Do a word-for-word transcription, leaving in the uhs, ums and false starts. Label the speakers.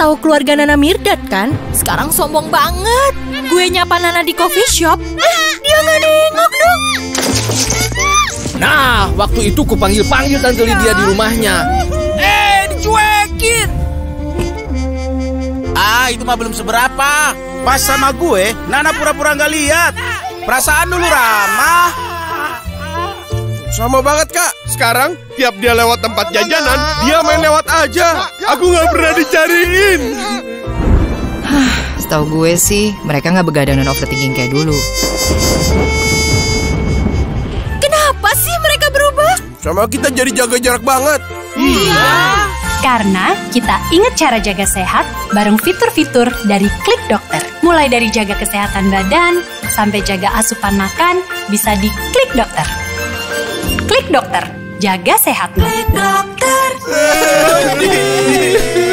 Speaker 1: tahu keluarga Nana Mirdad kan? Sekarang sombong banget. Gue nyapa Nana di coffee shop, eh, dia nggak nengok dong.
Speaker 2: Nah, waktu itu kupanggil-panggil Tante Lydia di rumahnya.
Speaker 3: Eh, dicuekin. Ah, itu mah belum seberapa. Pas sama gue, Nana pura-pura nggak lihat. Perasaan dulu ramah.
Speaker 4: Sama banget, Kak. Sekarang, tiap dia lewat tempat jajanan, dia main lewat aja. Aku nggak pernah dicariin.
Speaker 5: Setahu gue sih, mereka nggak begadang dan overthinking kayak dulu.
Speaker 1: Kenapa sih mereka berubah?
Speaker 4: Sama kita jadi jaga jarak banget.
Speaker 1: Iya.
Speaker 6: Karena kita ingat cara jaga sehat bareng fitur-fitur dari Klik Dokter. Mulai dari jaga kesehatan badan, sampai jaga asupan makan, bisa di Klik Dokter. Klik Dokter, jaga sehatmu.
Speaker 1: Klik Dokter.